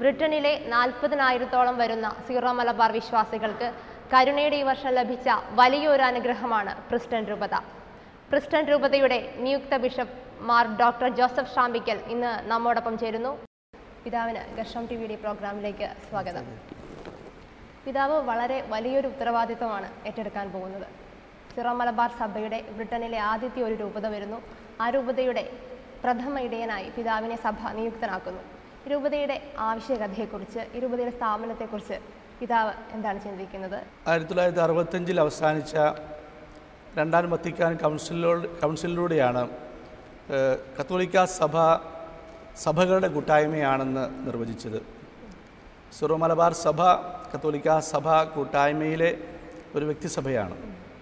ബ്രിട്ടനിലെ 40,000-ഓളം വരുന്ന സീറോ മലബാർ വിശ്വാസികൾക്ക് കരുണയുടെ ഈ വർഷം ലഭിച്ച വലിയൊരു അനുഗ്രഹമാണ് പ്രിസ്റ്റൺ രൂപത. പ്രിസ്റ്റൺ രൂപതയുടെ നിയുക്ത bishop Mar doctor Joseph Srampickal ഇന്ന് നമ്മോടൊപ്പം ചേരുന്നു. പിതാവിന് ഗർഷം ടിവിയുടെ പ്രോഗ്രാമിലേക്ക് സ്വാഗതം. പിതാവ് വളരെ വലിയൊരു ഉത്തരവാദിത്വമാണ് ഏറ്റെടുക്കാൻ പോകുന്നത്. സീറോ മലബാർ സഭയുടെ ബ്രിട്ടനിലെ ആദ്യത്തെ ഒരു രൂപത വരുന്നു. ആ രൂപതയുടെ പ്രഥമ ഇടയനായി പിതാവിനെ സഭ നിയുക്തനാക്കുന്നു. രൂപതയുടെ ആവശ്യകതയെക്കുറിച്ച്, ഈ രൂപതയുടെ സ്ഥാപനത്തെക്കുറിച്ച് പിതാവ് എന്താണ് ചിന്തിക്കുന്നത്? 1965 അവസാനിച്ച രണ്ടാം വത്തിക്കാൻ കൗൺസിലിലൂടെയാണ് കത്തോലിക്ക സഭകളുടെ കൂട്ടായ്മയാണെന്ന് നിർവചിച്ചത്. സീറോ മലബാർ സഭ കത്തോലിക്ക സഭ കൂട്ടായ്മയിലെ ഒരു വ്യക്തിസഭയാണ്.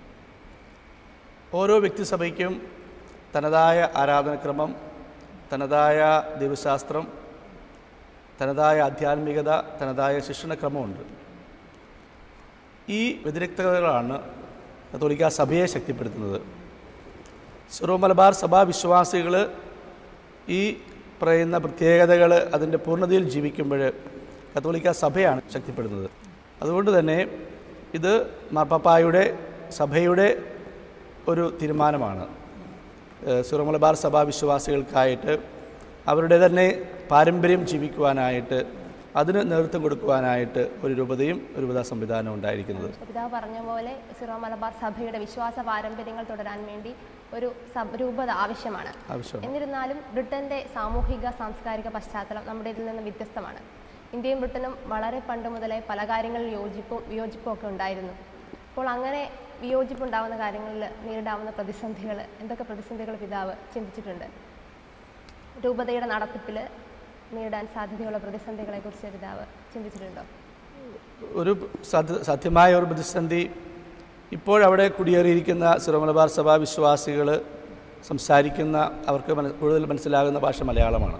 ഓരോ വ്യക്തിസഭയ്ക്കും തനതായ ആരാധനക്രമം, തനതായ ദൈവശാസ്ത്രം, തനതായ ആധ്യാത്മികത, തനതായ ശിക്ഷണക്രമമുണ്ട്. ഈ വ്യതിരിക്തതകളാണ് കത്തോലിക്ക സഭയെ ശക്തിപ്പെടുത്തുന്നത്. സീറോ മലബാർ സഭാ വിശ്വാസികൾ ഈ പറയുന്ന പ്രത്യേകതകൾ അതിൻ്റെ പൂർണ്ണതയിൽ ജീവിക്കുമ്പോൾ കത്തോലിക്ക സഭയാണ് ശക്തിപ്പെടുന്നത്. അതുകൊണ്ട് തന്നെ ഇത് മാർപ്പാപ്പായുടെ സഭയുടെ ഒരു തീരുമാനമാണ്. സീറോ മലബാർ സഭാ വിശ്വാസികൾക്കായിട്ട് അവരുടെ തന്നെ പാരമ്പര്യം ജീവിക്കുവാനായിട്ട്, അതിന് നേതൃത്വം കൊടുക്കുവാനായിട്ട് ഒരു രൂപതയും രൂപതാ സംവിധാനവും ഉണ്ടായിരിക്കുന്നത്. പിതാവ് പറഞ്ഞ പോലെ സീറോ മലബാർ സഭയുടെ വിശ്വാസ പാരമ്പര്യങ്ങൾ തുടരാൻ വേണ്ടി ഒരു രൂപത ആവശ്യമാണ്. എന്നിരുന്നാലും ബ്രിട്ടന്റെ സാമൂഹിക സാംസ്കാരിക പശ്ചാത്തലം നമ്മുടെ ഇതിൽ നിന്ന് വ്യത്യസ്തമാണ്. ഇന്ത്യയും ബ്രിട്ടനും വളരെ പണ്ട് മുതലേ പല കാര്യങ്ങളിൽ വിയോജിപ്പും ഒക്കെ ഉണ്ടായിരുന്നു. അപ്പോൾ അങ്ങനെ വിയോജിപ്പുണ്ടാകുന്ന കാര്യങ്ങളിൽ നേരിടാവുന്ന പ്രതിസന്ധികൾ, എന്തൊക്കെ പ്രതിസന്ധികൾ പിതാവ് ചിന്തിച്ചിട്ടുണ്ട്? രൂപതയുടെ നടത്തിപ്പിൽ നേരിടാൻ സാധ്യതയുള്ള പ്രതിസന്ധികളെ കുറിച്ച് പിതാവ് ചിന്തിച്ചിട്ടുണ്ടോ? ഒരു സാധ്യമായ ഒരു പ്രതിസന്ധി, ഇപ്പോഴവിടെ കുടിയേറിയിരിക്കുന്ന സീറോ മലബാർ സഭാ വിശ്വാസികൾ സംസാരിക്കുന്ന, അവർക്ക് കൂടുതൽ മനസ്സിലാകുന്ന ഭാഷ മലയാളമാണ്.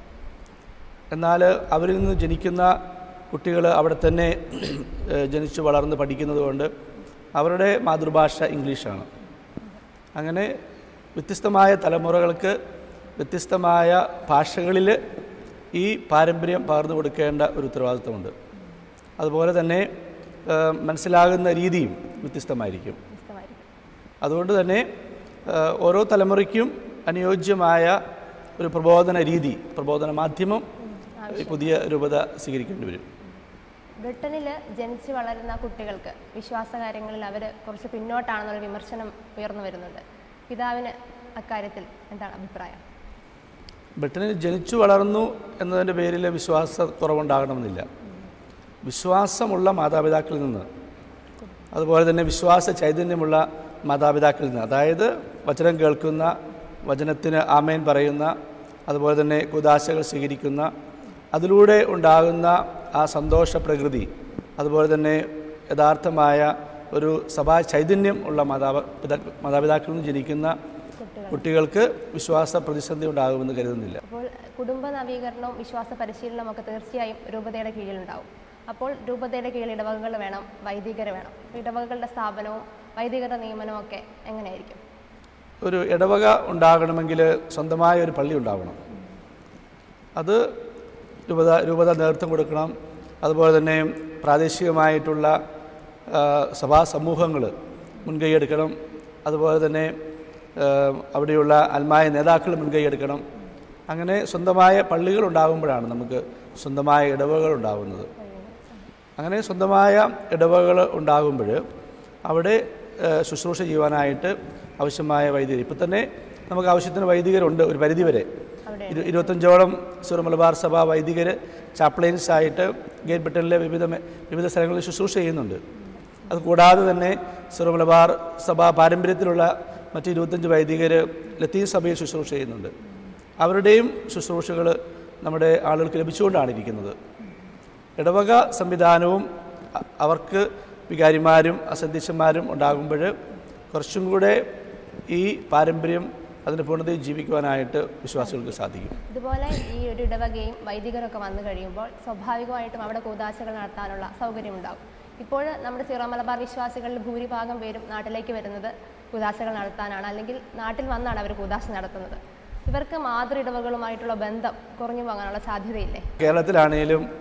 എന്നാൽ അവരിൽ നിന്ന് ജനിക്കുന്ന കുട്ടികൾ അവിടെ തന്നെ ജനിച്ചു വളർന്ന് പഠിക്കുന്നത് കൊണ്ട് അവരുടെ മാതൃഭാഷ ഇംഗ്ലീഷാണ്. അങ്ങനെ വ്യത്യസ്തമായ തലമുറകൾക്ക് വ്യത്യസ്തമായ ഭാഷകളിൽ ഈ പാരമ്പര്യം പകർന്നു കൊടുക്കേണ്ട ഒരു ഉത്തരവാദിത്വമുണ്ട്. അതുപോലെ തന്നെ മനസ്സിലാകുന്ന രീതിയും വ്യത്യസ്തമായിരിക്കും. അതുകൊണ്ട് തന്നെ ഓരോ തലമുറയ്ക്കും അനുയോജ്യമായ ഒരു പ്രബോധന രീതി, പ്രബോധന മാധ്യമം പുതിയ രൂപത സ്വീകരിക്കേണ്ടി വരും. ബ്രിട്ടനിൽ ജനിച്ചു വളരുന്ന കുട്ടികൾക്ക് വിശ്വാസകാര്യങ്ങളിൽ അവർ കുറച്ച് പിന്നോട്ടാണെന്നുള്ള വിമർശനം ഉയർന്നു വരുന്നുണ്ട്. പിതാവിന് അക്കാര്യത്തിൽ എന്താണ് അഭിപ്രായം? ബ്രിട്ടനിൽ ജനിച്ചു വളർന്നു എന്നതിൻ്റെ പേരിൽ വിശ്വാസക്കുറവുണ്ടാകണമെന്നില്ല. വിശ്വാസമുള്ള മാതാപിതാക്കളിൽ നിന്ന്, അതുപോലെ തന്നെ വിശ്വാസ ചൈതന്യമുള്ള മാതാപിതാക്കളിൽ നിന്ന്, അതായത് വചനം കേൾക്കുന്ന, വചനത്തിന് ആമേൻ പറയുന്ന, അതുപോലെ തന്നെ കൂദാശകൾ സ്വീകരിക്കുന്ന, അതിലൂടെ ഉണ്ടാകുന്ന ആ സന്തോഷ പ്രകൃതി, അതുപോലെ തന്നെ യഥാർത്ഥമായ ഒരു സഭാ ചൈതന്യം ഉള്ള മാതാപിതാക്കളിൽ നിന്ന് ജനിക്കുന്ന കുട്ടികൾക്ക് വിശ്വാസ പ്രതിസന്ധി ഉണ്ടാകുമെന്ന് കരുതുന്നില്ല. അപ്പോൾ കുടുംബ നവീകരണവും വിശ്വാസ പരിശീലനവും ഒക്കെ തീർച്ചയായും രൂപതയുടെ കീഴിലുണ്ടാവും. അപ്പോൾ രൂപതയുടെ കീഴിൽ ഇടവകകൾ വേണം, വൈദികർ വേണം. ഇടവകകളുടെ സ്ഥാപനവും വൈദികരുടെ നിയമനവും ഒക്കെ എങ്ങനെയായിരിക്കും? ഒരു ഇടവക ഉണ്ടാകണമെങ്കിൽ സ്വന്തമായ ഒരു പള്ളി ഉണ്ടാവണം. അത് രൂപത നേതൃത്വം കൊടുക്കണം. അതുപോലെ തന്നെ പ്രാദേശികമായിട്ടുള്ള സഭാ സമൂഹങ്ങൾ മുൻകൈയെടുക്കണം. അതുപോലെ തന്നെ അവിടെയുള്ള ആത്മായ നേതാക്കൾ മുൻകൈയെടുക്കണം. അങ്ങനെ സ്വന്തമായ പള്ളികൾ ഉണ്ടാകുമ്പോഴാണ് നമുക്ക് സ്വന്തമായ ഇടവകകൾ ഉണ്ടാകുന്നത്. അങ്ങനെ സ്വന്തമായ ഇടവകകൾ ഉണ്ടാകുമ്പോൾ അവിടെ ശുശ്രൂഷ ചെയ്യുവാനായിട്ട് ആവശ്യമായ വൈദികർ, ഇപ്പം തന്നെ നമുക്ക് ആവശ്യത്തിന് വൈദികരുണ്ട്. ഒരു പരിധിവരെ 25ഓളം സീറോ മലബാർ സഭ വൈദികർ ചാപ്ലൈൻസ് ആയിട്ട് ഗ്രേറ്റ് ബ്രിട്ടനിലെ വിവിധ സ്ഥലങ്ങളിൽ ശുശ്രൂഷ ചെയ്യുന്നുണ്ട്. അതുകൂടാതെ തന്നെ സീറോ മലബാർ സഭ പാരമ്പര്യത്തിലുള്ള മറ്റ് 25 വൈദികർ ലത്തീൻ സഭയിൽ ശുശ്രൂഷ ചെയ്യുന്നുണ്ട്. അവരുടെയും ശുശ്രൂഷകൾ നമ്മുടെ ആളുകൾക്ക് ലഭിച്ചുകൊണ്ടാണ് ഇരിക്കുന്നത്. ഇടവക സംവിധാനവും അവർക്ക് വികാരിമാരും അസന്ധ്യന്മാരും ഉണ്ടാകുമ്പോൾ കുറച്ചും കൂടെ ഈ പാരമ്പര്യം അതിൻ്റെ പൂർണ്ണതയിൽ ജീവിക്കുവാനായിട്ട് വിശ്വാസികൾക്ക് സാധിക്കും. ഇതുപോലെ ഈ ഒരു ഇടവകയും വൈദികരൊക്കെ വന്നു കഴിയുമ്പോൾ സ്വാഭാവികമായിട്ടും അവിടെ കൂദാശകൾ നടത്താനുള്ള സൗകര്യമുണ്ടാകും. ഇപ്പോൾ നമ്മുടെ സീറോ മലബാർ വിശ്വാസികളിൽ ഭൂരിഭാഗം പേരും നാട്ടിലേക്ക് വരുന്നത് കൂദാശകൾ നടത്താനാണ്, അല്ലെങ്കിൽ നാട്ടിൽ വന്നാണ് അവർ കൂദാശ നടത്തുന്നത്. ഇവർക്ക് മാതൃ ഇടവകളുമായിട്ടുള്ള ബന്ധം കുറഞ്ഞു പോകാനുള്ള സാധ്യതയില്ലേ? കേരളത്തിലാണെങ്കിലും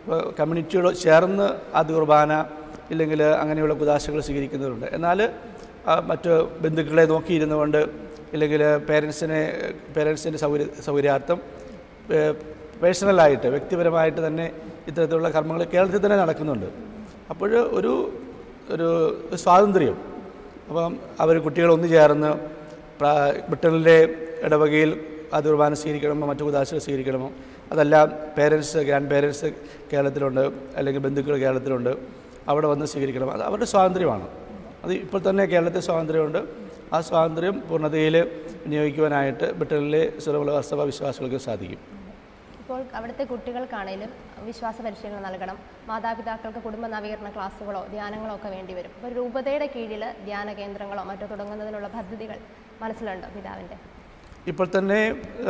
കമ്മ്യൂണിറ്റിയോട് ചേർന്ന് ആദ്യ കുർബാന ഇല്ലെങ്കിൽ അങ്ങനെയുള്ള കുദാശകൾ സ്വീകരിക്കുന്നവരുണ്ട്. എന്നാൽ മറ്റ് ബന്ധുക്കളെ നോക്കിയിരുന്നു കൊണ്ട് ഇല്ലെങ്കിൽ പേരൻസിൻ്റെ സൗകര്യാർത്ഥം പേഴ്സണലായിട്ട് വ്യക്തിപരമായിട്ട് തന്നെ ഇത്തരത്തിലുള്ള കർമ്മങ്ങൾ കേരളത്തിൽ തന്നെ നടക്കുന്നുണ്ട്. അപ്പോൾ ഒരു സ്വാതന്ത്ര്യം, അപ്പം അവർ കുട്ടികൾ ഒന്നു ചേർന്ന് ബ്രിട്ടനിലെ ഇടവകയിൽ ആദ്യ കുർബാന സ്വീകരിക്കണമോ മറ്റു കുദാശകൾ സ്വീകരിക്കണമോ, അതെല്ലാം ഗ്രാൻഡ് പേരൻസ് കേരളത്തിലുണ്ട് അല്ലെങ്കിൽ ബന്ധുക്കൾ കേരളത്തിലുണ്ട്, അവിടെ വന്ന് സ്വീകരിക്കണം. അത് അവരുടെ സ്വാതന്ത്ര്യമാണ്. അത് ഇപ്പോൾ തന്നെ കേരളത്തിൽ സ്വാതന്ത്ര്യമുണ്ട്. ആ സ്വാതന്ത്ര്യം പൂർണ്ണതയിൽ വിനിയോഗിക്കുവാനായിട്ട് ബ്രിട്ടനിലെ സീറോ മലബാർ സഭ വിശ്വാസികൾക്ക് സാധിക്കും. ഇപ്പോൾ അവിടുത്തെ കുട്ടികൾക്കാണേലും വിശ്വാസ പരിശീലനം നൽകണം, മാതാപിതാക്കൾക്ക് കുടുംബ നവീകരണ ക്ലാസ്സുകളോ ധ്യാനങ്ങളോ ഒക്കെ വേണ്ടിവരും. അപ്പോൾ രൂപതയുടെ കീഴിൽ ധ്യാന കേന്ദ്രങ്ങളോ മറ്റോ തുടങ്ങുന്നതിനുള്ള പദ്ധതികൾ മനസ്സിലുണ്ടോ പിതാവിൻ്റെ? ഇപ്പോൾ തന്നെ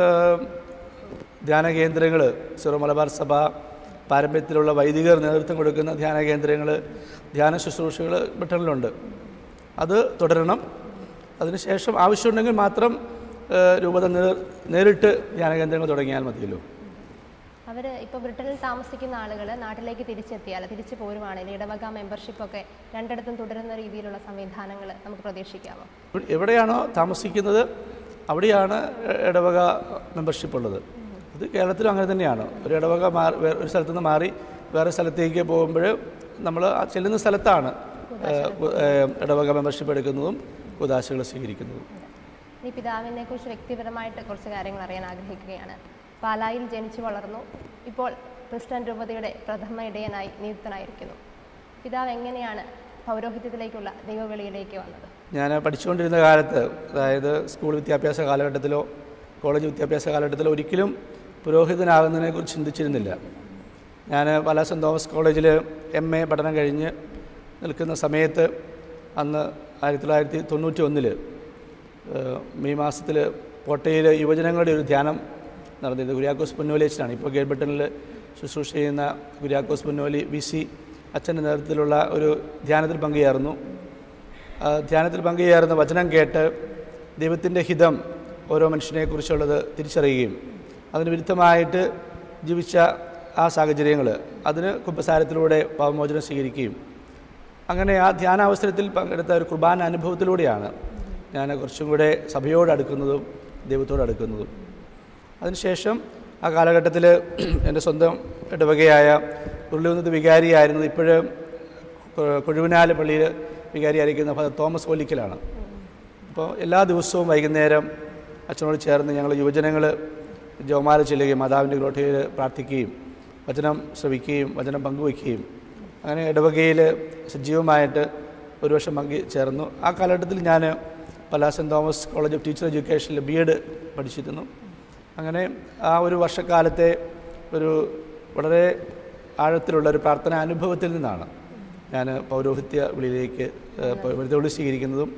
ധ്യാന കേന്ദ്രങ്ങൾ സീറോ മലബാർ സഭ പാരമ്പര്യത്തിലുള്ള വൈദികർ നേതൃത്വം കൊടുക്കുന്ന ധ്യാന കേന്ദ്രങ്ങൾ, ധ്യാന ശുശ്രൂഷകൾ ബ്രിട്ടനിലുണ്ട്. അത് തുടരണം. അതിനുശേഷം ആവശ്യമുണ്ടെങ്കിൽ മാത്രം രൂപത നേരിട്ട് ധ്യാന കേന്ദ്രങ്ങൾ തുടങ്ങിയാൽ മതിയല്ലോ. അവർ ഇപ്പോൾ ബ്രിട്ടനിൽ താമസിക്കുന്ന ആളുകൾ നാട്ടിലേക്ക് തിരിച്ചെത്തിയാൽ തിരിച്ചു പോരുവാണെങ്കിൽ ഇടവക മെമ്പർഷിപ്പൊക്കെ രണ്ടിടത്തും തുടരുന്ന രീതിയിലുള്ള സംവിധാനങ്ങൾ നമുക്ക് പ്രതീക്ഷിക്കാമോ? എവിടെയാണോ താമസിക്കുന്നത് അവിടെയാണ് ഇടവക മെമ്പർഷിപ്പ് ഉള്ളത്. ഇത് കേരളത്തിലും അങ്ങനെ തന്നെയാണ്. ഒരു ഇടവക ഒരു സ്ഥലത്തു നിന്ന് മാറി വേറെ സ്ഥലത്തേക്ക് പോകുമ്പോൾ നമ്മൾ ചെല്ലുന്ന സ്ഥലത്താണ് ഇടവക മെമ്പർഷിപ്പ് എടുക്കുന്നതും കുദാശകൾ സ്വീകരിക്കുന്നതും. ഈ പിതാവിനെ കുറിച്ച് വ്യക്തിപരമായിട്ട് കുറച്ച് കാര്യങ്ങൾ അറിയാൻ ആഗ്രഹിക്കുകയാണ്. പാലായിൽ ജനിച്ചു വളർന്നു, ഇപ്പോൾ ക്രിസ്ത്യൻ രൂപതയുടെ പ്രഥമ ഇടയനായി നിയുക്തനായിരിക്കുന്നു. പിതാവ് എങ്ങനെയാണ് പൗരോഹിത്യത്തിലേക്കുള്ള ദൈവവിളിയിലേക്ക് വന്നത്? ഞാൻ പഠിച്ചുകൊണ്ടിരുന്ന കാലത്ത്, അതായത് സ്കൂൾ വിദ്യാഭ്യാസ കാലഘട്ടത്തിലോ കോളേജ് വിദ്യാഭ്യാസ കാലഘട്ടത്തിലോ ഒരിക്കലും പുരോഹിതനാകുന്നതിനെക്കുറിച്ച് ചിന്തിച്ചിരുന്നില്ല. ഞാൻ പാലാ സെൻറ് തോമസ് കോളേജിൽ MA പഠനം കഴിഞ്ഞ് നിൽക്കുന്ന സമയത്ത് അന്ന് 1991 മെയ് മാസത്തിൽ കോട്ടയിൽ യുവജനങ്ങളുടെ ഒരു ധ്യാനം നടന്നിരുന്നത് കുര്യാക്കോസ് പുന്നോലി അച്ഛനാണ്. ഇപ്പോൾ ഗേൾബട്ടണിൽ ശുശ്രൂഷ ചെയ്യുന്ന കുര്യാക്കോസ് പുന്നോലി VC അച്ഛൻ്റെ നേതൃത്വത്തിലുള്ള ഒരു ധ്യാനത്തിൽ പങ്കുചേർന്നു. ധ്യാനത്തിൽ പങ്കുചേർന്ന് വചനം കേട്ട് ദൈവത്തിൻ്റെ ഹിതം ഓരോ മനുഷ്യനെക്കുറിച്ചുള്ളത് തിരിച്ചറിയുകയും അതിന് വിരുദ്ധമായിട്ട് ജീവിച്ച ആ സാഹചര്യങ്ങൾ, അതിന് കുമ്പസാരത്തിലൂടെ പാപമോചനം സ്വീകരിക്കുകയും അങ്ങനെ ആ ധ്യാനാവസരത്തിൽ പങ്കെടുത്ത ഒരു കുർബാന അനുഭവത്തിലൂടെയാണ് ഞാൻ കുറച്ചും കൂടെ സഭയോട് അടുക്കുന്നതും ദൈവത്തോട് അടുക്കുന്നതും. അതിനുശേഷം ആ കാലഘട്ടത്തിൽ എൻ്റെ സ്വന്തം ഇടവകയായ ഉരുളികുന്നത്ത് വികാരിയായിരുന്നത് ഇപ്പോഴും കൊഴുവനാൽ പള്ളിയിൽ വികാരിയായിരിക്കുന്ന ഫാദർ തോമസ് ഒല്ലിക്കലാണ്. അപ്പോൾ എല്ലാ ദിവസവും വൈകുന്നേരം അച്ഛനോട് ചേർന്ന് ഞങ്ങൾ യുവജനങ്ങൾ ജപമാല ചെല്ലുകയും മാതാവിൻ്റെ ഗ്രോട്ടയിൽ പ്രാർത്ഥിക്കുകയും വചനം ശ്രവിക്കുകയും വചനം പങ്കുവയ്ക്കുകയും അങ്ങനെ ഇടവകയിൽ സജീവമായിട്ട് ഒരു വർഷം ചേർന്നു. ആ കാലഘട്ടത്തിൽ ഞാൻ Pala saint Thomas college of teacher എഡ്യൂക്കേഷനിൽ BEd പഠിച്ചിരുന്നു. അങ്ങനെ ആ ഒരു വർഷക്കാലത്തെ ഒരു വളരെ ആഴത്തിലുള്ള ഒരു പ്രാർത്ഥന അനുഭവത്തിൽ നിന്നാണ് ഞാൻ പൗരോഹിത്യ വിളിയിലേക്ക് വിളി സ്വീകരിക്കുന്നതും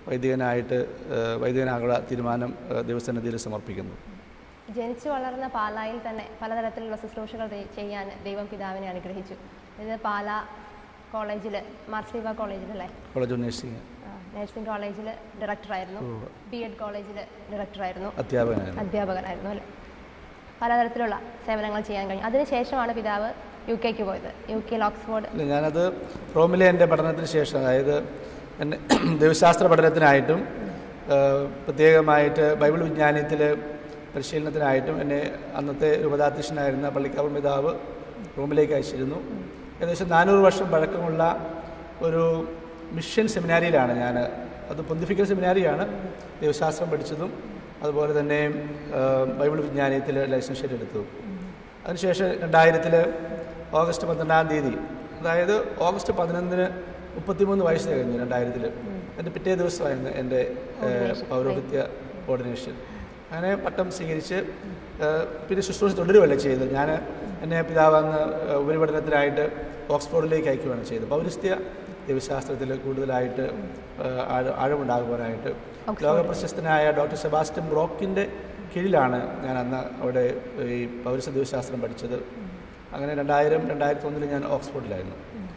വൈദികനാകുള്ള തീരുമാനം ദൈവസന്നിധിയിൽ സമർപ്പിക്കുന്നു. ജനിച്ചു വളർന്ന പാലായിൽ തന്നെ പലതരത്തിലുള്ള ശുശ്രൂഷകൾ ചെയ്യാൻ ദൈവം പിതാവിനെ അനുഗ്രഹിച്ചു. ഇത് പാലാ കോളേജിൽ മാർസിവ കോളേജിലല്ലേ, കോളേജ് ഓഫ് നഴ്സിംഗ് കോളേജിൽ ഡയറക്ടറായിരുന്നു, BEd കോളേജിൽ ഡയറക്ടറായിരുന്നു, അധ്യാപകനായിരുന്നു അല്ലേ. പലതരത്തിലുള്ള സേവനങ്ങൾ ചെയ്യാൻ കഴിഞ്ഞു. അതിനുശേഷമാണ് പിതാവ് UK പോയത്, UK ഓക്സ്ഫോർഡ്. ഞാനത് റോമിലെ എൻ്റെ പഠനത്തിന് ശേഷം, അതായത് എന്നെ ദൈവശാസ്ത്ര പഠനത്തിനായിട്ടും പ്രത്യേകമായിട്ട് ബൈബിൾ വിജ്ഞാനത്തിൽ പരിശീലനത്തിനായിട്ടും എന്നെ അന്നത്തെ രൂപതാധ്യക്ഷനായിരുന്ന പള്ളിക്കാവ് പിതാവ് റോമിലേക്ക് അയച്ചിരുന്നു. ഏകദേശം 400 വർഷം പഴക്കമുള്ള ഒരു മിഷൻ സെമിനാരിയിലാണ് ഞാൻ, അത് പൊന്തിഫിക്കൽ സെമിനാരിയാണ്, ദൈവശാസ്ത്രം പഠിച്ചതും അതുപോലെ തന്നെ ബൈബിൾ വിജ്ഞാനത്തിൽ ലൈസൻഷ്യറ്റ് എടുത്തതും. അതിനുശേഷം 2000 ഓഗസ്റ്റ് 12-ാം തീയതി, അതായത് ഓഗസ്റ്റ് 11-ന് 33 വയസ്സ് കഴിഞ്ഞു 2000. എൻ്റെ പിറ്റേ ദിവസമായിരുന്നു എൻ്റെ പൗരോഹിത്യ ഓർഡിനേഷൻ. അങ്ങനെ പട്ടം സ്വീകരിച്ച് പിന്നെ ശുശ്രൂഷ തുടരുകയല്ല ചെയ്തത്. എന്നെ പിതാവ് അന്ന് ഉപരിപഠനത്തിനായിട്ട് ഓക്സ്ഫോർഡിലേക്ക് അയക്കുകയാണ് ചെയ്തത്. പൗരസ്ത്യ ദൈവശാസ്ത്രത്തിൽ കൂടുതലായിട്ട് ആഴമുണ്ടാകുവാനായിട്ട് ലോകപ്രശസ്തനായ ഡോക്ടർ സെബാസ്റ്റ്യൻ ബ്രോക്കിൻ്റെ കീഴിലാണ് ഞാൻ അന്ന് അവിടെ ഈ പൗരസ്ത്യ ദൈവശാസ്ത്രം പഠിച്ചത്. അങ്ങനെ 2000-2001 ഞാൻ ഓക്സ്ഫോർഡിലായിരുന്നു.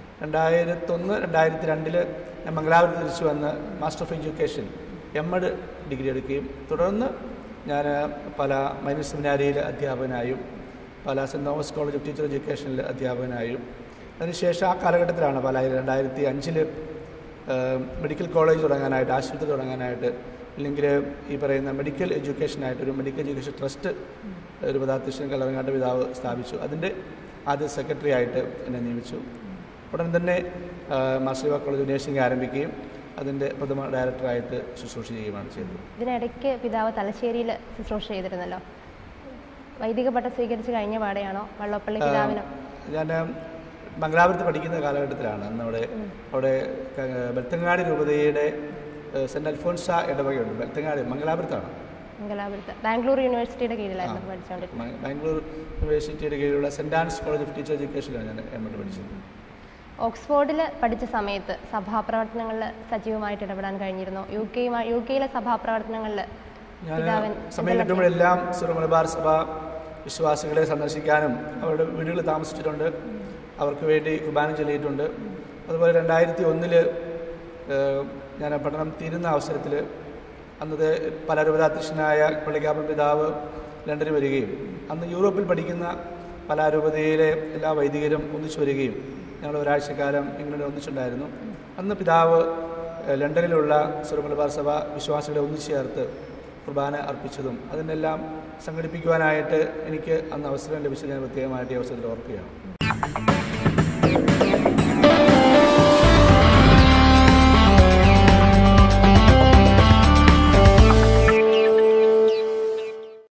2001-2002 ഞാൻ മംഗലാപുരത്ത് തിരിച്ചു വന്ന് master of education MEd degree എടുക്കുകയും തുടർന്ന് ഞാൻ പല മൈനർ സെമിനാരിയിൽ അധ്യാപകനായും Pala saint Thomas college of teacher എഡ്യൂക്കേഷനിൽ അധ്യാപകനായും അതിനുശേഷം ആ കാലഘട്ടത്തിലാണ് പാലായിൽ 2005 മെഡിക്കൽ കോളേജ് തുടങ്ങാനായിട്ട്, ആശുപത്രി തുടങ്ങാനായിട്ട്, അല്ലെങ്കിൽ ഈ പറയുന്ന മെഡിക്കൽ എഡ്യൂക്കേഷനായിട്ട് ഒരു മെഡിക്കൽ എഡ്യൂക്കേഷൻ ട്രസ്റ്റ് രൂപതാധ്യക്ഷൻ കല്ലറങ്ങാട്ട് പിതാവ് സ്ഥാപിച്ചു. അതിൻ്റെ ആദ്യ സെക്രട്ടറി ആയിട്ട് എന്നെ നിയമിച്ചു. ഉടൻ തന്നെ മാർസിവ കോളേജ് നഴ്സിംഗ് ആരംഭിക്കുകയും അതിൻ്റെ പ്രഥമ ഡയറക്ടറായിട്ട് ശുശ്രൂഷ ചെയ്യുകയാണ് ചെയ്തത്. ഇതിനിടയ്ക്ക് പിതാവ് തലശ്ശേരിയിൽ ശുശ്രൂഷ ചെയ്തിരുന്നല്ലോ. വൈദിക പട്ടം സ്വീകരിച്ച് കഴിഞ്ഞ പാടെയാണോ വള്ളപ്പള്ളി പിതാവിനും? ഞാൻ മംഗലാപുരത്ത് പഠിക്കുന്ന കാലഘട്ടത്തിലാണ്. അന്ന് അവിടെ ബെൽത്തങ്ങാടി രൂപതയുടെ സെൻറ്റ് അൽഫോൻസ ഇടവകയുണ്ട്. ബെൽത്തങ്ങാടി മംഗലാപുരത്താണ്. ബാംഗ്ലൂർ യൂണിവേഴ്സിറ്റിയുടെ കീഴിലായിരുന്നു പഠിച്ചുകൊണ്ടിരുന്നത്. ബാംഗ്ലൂർ യൂണിവേഴ്സിറ്റിയുടെ കീഴിലുള്ള saint Ann's college of teacher എഡ്യൂക്കേഷനിലാണ് ഞാൻ എം.എഡ് പഠിച്ചത്. ഓക്സ്ഫോർഡിൽ പഠിച്ച സമയത്ത് സഭാപ്രവർത്തനങ്ങളിൽ സജീവമായിട്ട് ഇടപെടാൻ കഴിഞ്ഞിരുന്നു. യു കെയിലെ സഭാപ്രവർത്തനങ്ങളിൽ ഞാൻ സമയം കിട്ടുമ്പോഴെല്ലാം സിറോ മലബാർ സഭ വിശ്വാസികളെ സന്ദർശിക്കാനും അവരുടെ വീടുകളിൽ താമസിച്ചിട്ടുണ്ട്. അവർക്ക് വേണ്ടി കുർബാന ചൊല്ലിയിട്ടുണ്ട്. അതുപോലെ 2001 ഞാൻ പഠനം തീരുന്ന അവസരത്തിൽ അന്നത്തെ പല രൂപതാധ്യക്ഷനായ പള്ളിക്കാപ്പൻ പിതാവ് ലണ്ടനിൽ വരികയും അന്ന് യൂറോപ്പിൽ പഠിക്കുന്ന പല രൂപതയിലെ എല്ലാ വൈദികരും ഒന്നിച്ചു വരികയും ഞങ്ങൾ ഒരാഴ്ചക്കാലം ഇങ്ങനെ ഒന്നിച്ചുണ്ടായിരുന്നു. അന്ന് പിതാവ് ലണ്ടനിലുള്ള സിറോ മലബാർ സഭ വിശ്വാസികളെ ഒന്നിച്ചു ചേർത്ത് കുർബാന അർപ്പിച്ചതും അതിനെല്ലാം സംഘടിപ്പിക്കുവാനായിട്ട് എനിക്ക് അന്ന് അവസരം ലഭിച്ചത് ഞാൻ പ്രത്യേകമായിട്ട് ഈ അവസരത്തിൽ ഓർക്കുകയാണ്.